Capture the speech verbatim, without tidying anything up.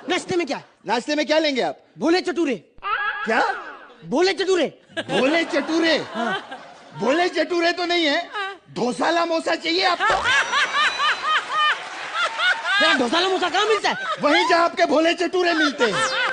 नाश्ते में क्या? नाश्ते में क्या लेंगे आप? भोले चटूरे। क्या? भोले चटूरे। भोले चटूरे? भोले चटूरे तो नहीं है, ढोसाला मोसा चाहिए आपको? ढोसाला मोसा कहाँ मिलता है? वहीं जहाँ आपके भोले चटूरे मिलते हैं।